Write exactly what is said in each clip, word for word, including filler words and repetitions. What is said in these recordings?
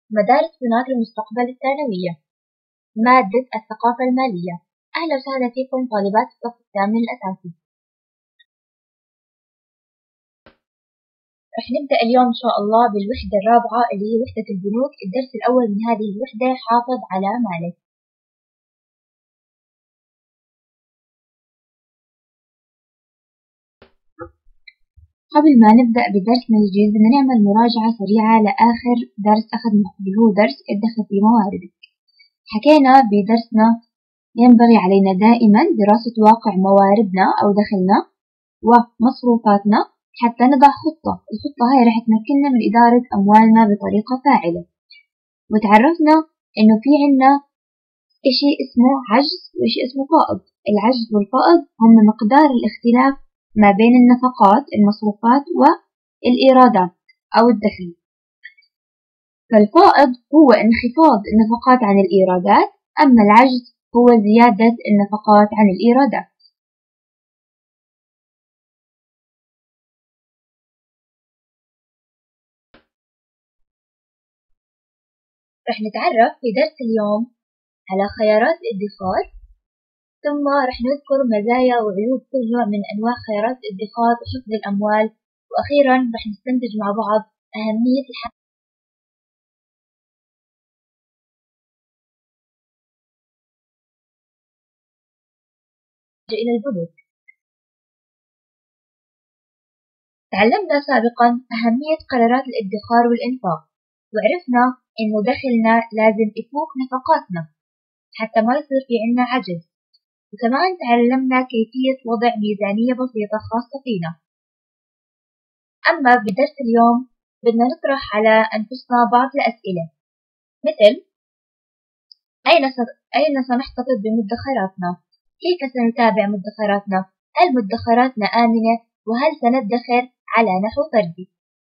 مدارس بنات المستقبل الثانوية، مادة الثقافة المالية. أهلا وسهلا فيكم طالبات الصف الثامن الأساسي. رح نبدأ اليوم إن شاء الله بالوحدة الرابعة اللي هي وحدة البنوك. الدرس الأول من هذه الوحدة حافظ على مالك. قبل ما نبدأ بدرسنا الجديد بدنا نعمل مراجعة سريعة لآخر درس أخذناه اللي هو درس ادخر في مواردك. حكينا بدرسنا ينبغي علينا دائما دراسة واقع مواردنا أو دخلنا ومصروفاتنا حتى نضع خطة. الخطة هاي رح تمكننا من إدارة أموالنا بطريقة فاعلة. وتعرفنا إنه في عنا إشي اسمه عجز وإشي اسمه فائض. العجز والفائض هم مقدار الاختلاف ما بين النفقات المصروفات والإيرادات أو الدخل. فالفائض هو انخفاض النفقات عن الإيرادات، أما العجز هو زيادة النفقات عن الإيرادات. رح نتعرف في درس اليوم على خيارات الادخار، ثم رح نذكر مزايا وعيوب كل نوع من أنواع خيارات الادخار وحفظ الأموال، وأخيرا رح نستنتج مع بعض أهمية الحفظ إلى البنوك. تعلمنا سابقا أهمية قرارات الادخار والإنفاق، وعرفنا إنه دخلنا لازم يفوق نفقاتنا حتى ما يصير في عنا عجز. وكمان تعلمنا كيفية وضع ميزانية بسيطة خاصة فينا. أما بدرس اليوم بدنا نطرح على أنفسنا بعض الأسئلة، مثل أين أين سنحتفظ بمدخراتنا؟ كيف سنتابع مدخراتنا؟ هل مدخراتنا آمنة؟ وهل سندخر على نحو فردي؟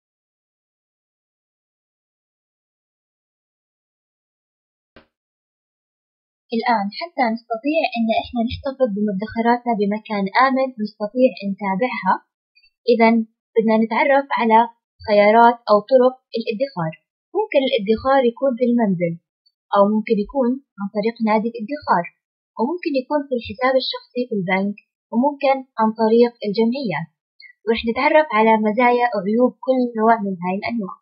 الآن حتى نستطيع أن إحنا نحتفظ بمدخراتنا بمكان آمن نستطيع أن نتابعها، إذا بدنا نتعرف على خيارات أو طرق الادخار. ممكن الادخار يكون في المنزل، أو ممكن يكون عن طريق نادي الادخار، وممكن يكون في الحساب الشخصي في البنك، وممكن عن طريق الجمعيات. ورح نتعرف على مزايا وعيوب كل نوع من هاي الأنواع.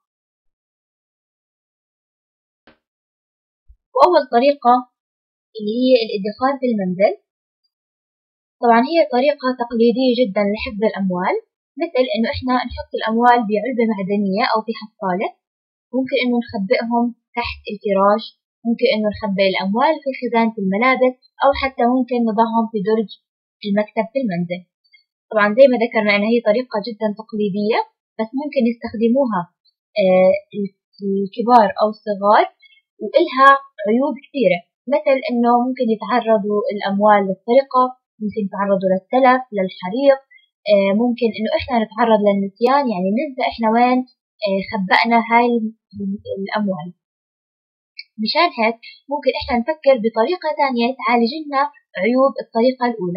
وأول طريقة اللي هي الادخار في المنزل، طبعا هي طريقة تقليدية جدا لحفظ الأموال، مثل إنه إحنا نحط الأموال بعلبة معدنية أو في حصالة. ممكن إنه نخبئهم تحت الفراش، ممكن إنه نخبئ الأموال في خزانة الملابس، أو حتى ممكن نضعهم في درج المكتب في المنزل. طبعا زي ما ذكرنا إن هي طريقة جدا تقليدية، بس ممكن يستخدموها الكبار أو الصغار، وإلها عيوب كثيرة، مثل إنه ممكن يتعرضوا الأموال للسرقة، ممكن يتعرضوا للتلف، للحريق، ممكن إنه إحنا نتعرض للنسيان، يعني ننسى إحنا وين خبأنا هاي الأموال. مشان هيك ممكن إحنا نفكر بطريقة ثانية تعالج لنا عيوب الطريقة الأولى.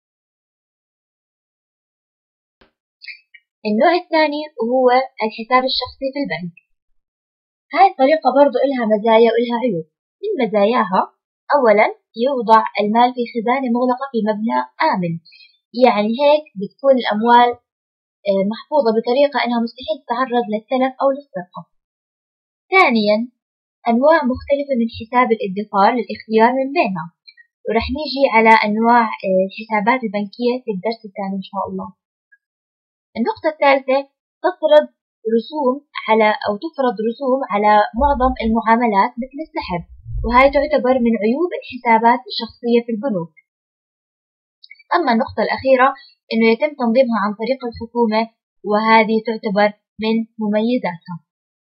النوع الثاني هو الحساب الشخصي في البنك. هاي الطريقة برضو إلها مزايا وإلها عيوب. من مزاياها أولا يوضع المال في خزانة مغلقة في مبنى آمن، يعني هيك بتكون الأموال محفوظة بطريقة أنها مستحيل تتعرض للتلف أو للسرقة. ثانيا أنواع مختلفة من حساب الادخار للاختيار من بينها، ورح نيجي على أنواع الحسابات البنكية في الدرس الثاني إن شاء الله. النقطة الثالثة تفرض رسوم على أو تفرض رسوم على معظم المعاملات مثل السحب، وهي تعتبر من عيوب الحسابات الشخصية في البنوك. أما النقطة الأخيرة إنه يتم تنظيمها عن طريق الحكومة، وهذه تعتبر من مميزاتها.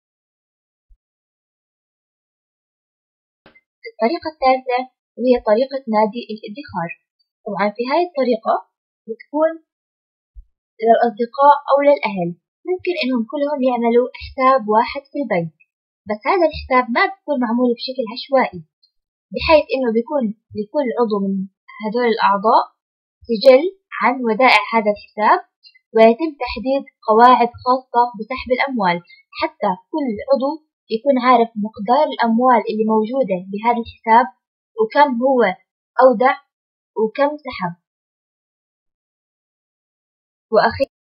الطريقة الثالثة وهي طريقة نادي الادخار. طبعا في هاي الطريقة بتكون للأصدقاء أو للأهل، ممكن إنهم كلهم يعملوا حساب واحد في البنك، بس هذا الحساب ما بيكون معمول بشكل عشوائي، بحيث إنه بيكون لكل عضو من هدول الأعضاء سجل عن ودائع هذا الحساب، ويتم تحديد قواعد خاصة بسحب الأموال، حتى كل عضو يكون عارف مقدار الأموال اللي موجودة بهذا الحساب وكم هو أودع وكم سحب. وأخيرا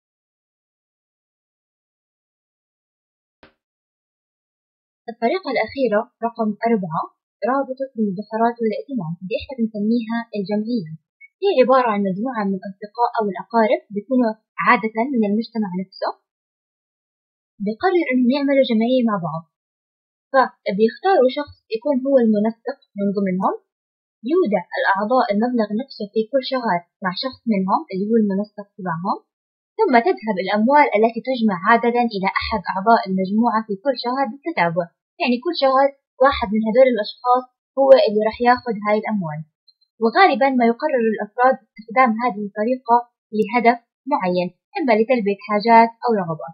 الطريقة الأخيرة رقم أربعة رابطة المدخرات والائتمان، اللي إحنا بنسميها الجمعية. هي عبارة عن مجموعة من الأصدقاء أو الأقارب بيكونوا عادة من المجتمع نفسه، بيقرر إنهم يعملوا جمعية مع بعض، فبيختاروا شخص يكون هو المنسق من ضمنهم، يودع الأعضاء المبلغ نفسه في كل شهر مع شخص منهم اللي هو المنسق تبعهم، ثم تذهب الأموال التي تجمع عادة إلى أحد أعضاء المجموعة في كل شهر بالتتابع. يعني كل شهر واحد من هذول الأشخاص هو اللي راح ياخذ هاي الأموال، وغالبا ما يقرر الأفراد استخدام هذه الطريقة لهدف معين، إما لتلبية حاجات أو رغبات.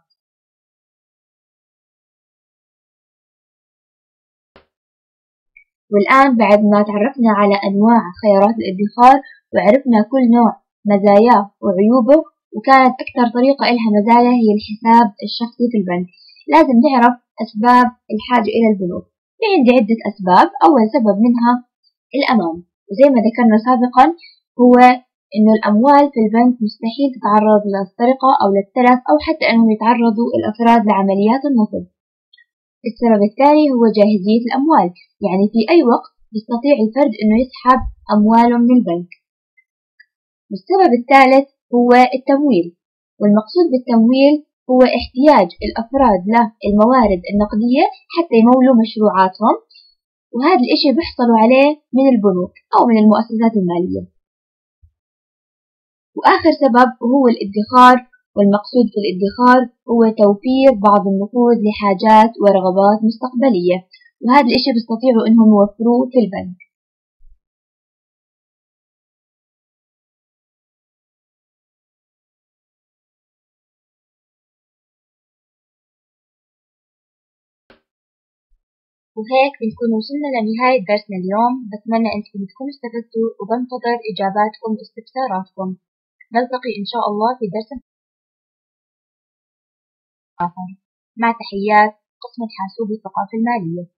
والآن بعد ما تعرفنا على أنواع خيارات الادخار وعرفنا كل نوع مزاياه وعيوبه، وكانت أكثر طريقة إلها مزايا هي الحساب الشخصي في البنك، لازم نعرف أسباب الحاجة إلى البنوك. في عندي عدة أسباب. أول سبب منها الأمان، وزي ما ذكرنا سابقا هو إنه الأموال في البنك مستحيل تتعرض للسرقة أو للتلف أو حتى أنهم يتعرضوا الأفراد لعمليات النصب. السبب الثاني هو جاهزية الأموال، يعني في أي وقت يستطيع الفرد أنه يسحب أمواله من البنك. والسبب الثالث هو التمويل، والمقصود بالتمويل هو احتياج الأفراد للموارد النقدية حتى يمولوا مشروعاتهم، وهذا الإشي بيحصلوا عليه من البنوك أو من المؤسسات المالية. وآخر سبب هو الادخار، والمقصود في الادخار هو توفير بعض النقود لحاجات ورغبات مستقبلية، وهذا الإشي بيستطيعوا إنهم يوفروه في البنك. وهيك بنكون وصلنا لنهاية درسنا اليوم. بتمنى أنكم تكونوا استفدتوا، وبنتظر إجاباتكم واستفساراتكم. نلتقي إن شاء الله في درس آخر. مع تحيات قسم الحاسوب والثقافة المالية.